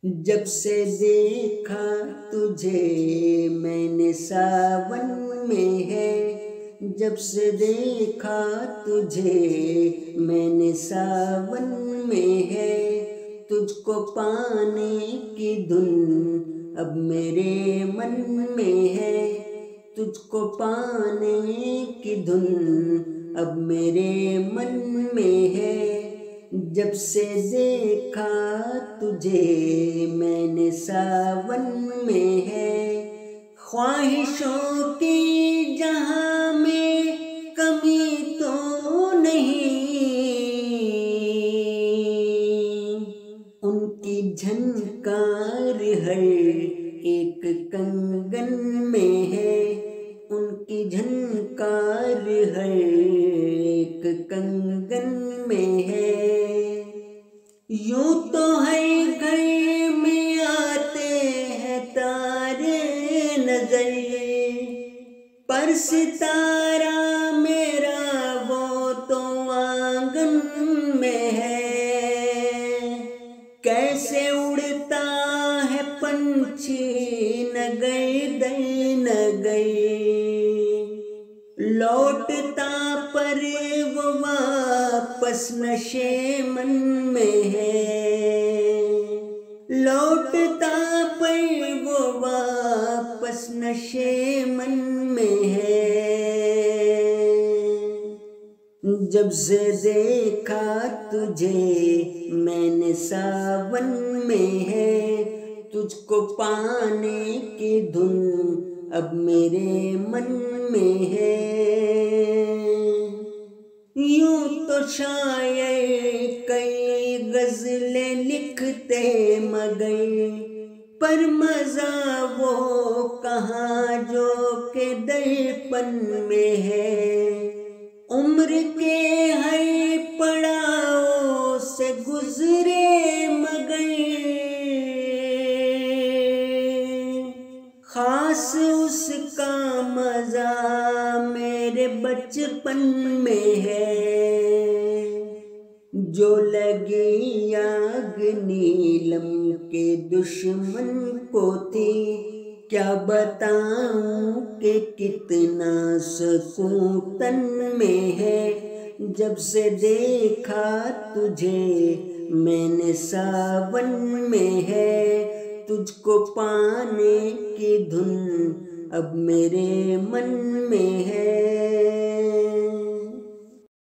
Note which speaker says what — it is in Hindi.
Speaker 1: जब से देखा तुझे मैंने सावन में है, जब से देखा तुझे मैंने सावन में है, तुझको पाने की धुन अब मेरे मन में है, तुझको पाने की धुन अब मेरे मन में है। जब से देखा तुझे मैंने सावन में है, ख्वाहिशों की जहां में कमी तो नहीं, उनकी झनकार हर एक कंगन में है, उनकी झनकार हर एक कंगन में है। यूं तो हर घर में आते हैं तारे नजर, पर सितारा मेरा वो तो आंगन में है। कैसे उड़ता है पंछी नगर दर नगर, लौटता पर वो वापस नशे मन में है, लौटता पर वो वापस नशे मन में है। जब से देखा तुझे मैंने सावन में है, तुझको पाने की धुन अब मेरे मन में है। यूं तो शायर कई गजलें लिखते मगर, पर मजा वो कहाँ जो के दर्पण में है। उम्र के हर पड़ाव से गुजरे मगर, खास उसका मजा मेरे बचपन में है। जो लगी आग नीलम के दुश्मन को थी, क्या बताऊं कि कितना सुकून तन में है। जब से देखा तुझे मैंने सावन में है, तुझको पाने की धुन अब मेरे मन में है।